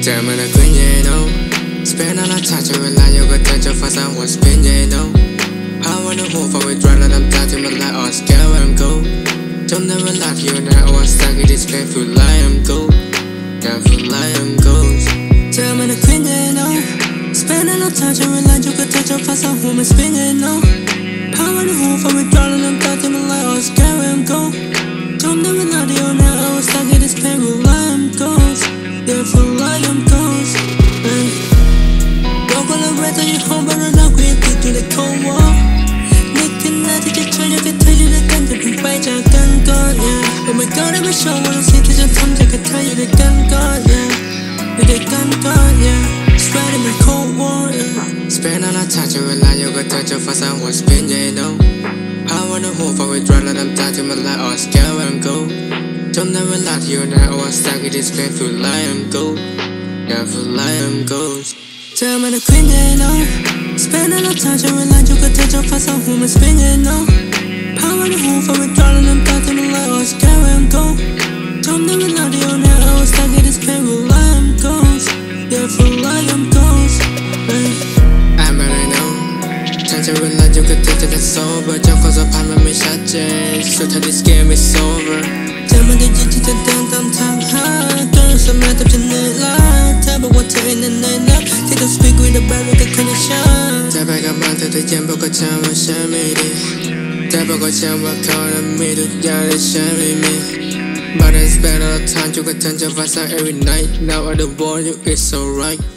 Tell me the queen, you know. Spend all the time to rely, you got touch your face, I was spin, you know. I wanna move forward, right, and I'm touching my life, all scared where I'm go. Don't never like you, now I was stuck in this painful lie, I'm go. Careful lie, I'm ghost. Tell me the queen, you know. Spend all the time to rely, you got touch your face, I was spin, you know. I wanna move forward, right, and I'm touching my life, all scared where I'm go. Don't never like you, now I was stuck in this painful lie, I'm ghost. Careful lie, I'm ghost. Walk all around and you home, but I'm not going to the cold war. Making that you can tell you can tell you the gun to be by your gun gone, yeah. Oh my god, I'm sure when I see that you're time, I can tell you the gun gone, yeah. With the gun gone, yeah. Spreading my cold war, yeah. Spend all the time to rely, you got touch your face, I was spin, yeah, you know. I wanna move forward, right, and I'm touching my life, all scared where I'm go. Don't never like you, now I was stuck in this painful lie, I'm go. Careful lie, I'm ghost. Tell me the queen, you know. Spend all the time to rely, you got touch your face, I'm home and spin, you know. I wanna move forward, darling, I'm touching my life, all scared where I'm go. Don't never like you, now I was stuck in this painful lie, I'm ghost. Careful lie, I'm ghost. I'm already know. Time to rely, you got touch it sober. Just cause of time, I'm shut change. So tell this game is over. Tell me that you just dance on time high. Girl, so mad up to the light. Tell me what to in the night. Take a speak with a bad with a kind of shine. Tell me I'm out to the gym, but got time to shine me. Tell me got time to call me to get it shine me. But I spend all the time, you got time to pass out every night. Now I don't want you, it's alright.